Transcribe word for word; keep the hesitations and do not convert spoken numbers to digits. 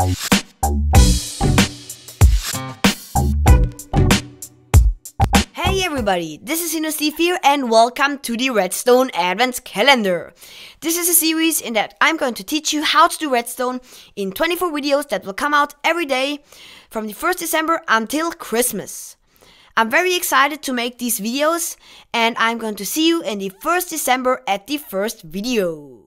Hey everybody, this is Ino Steve here and welcome to the Redstone Advent Calendar. This is a series in that I'm going to teach you how to do redstone in twenty-four videos that will come out every day from the first December until Christmas. I'm very excited to make these videos and I'm going to see you in the first December at the first video.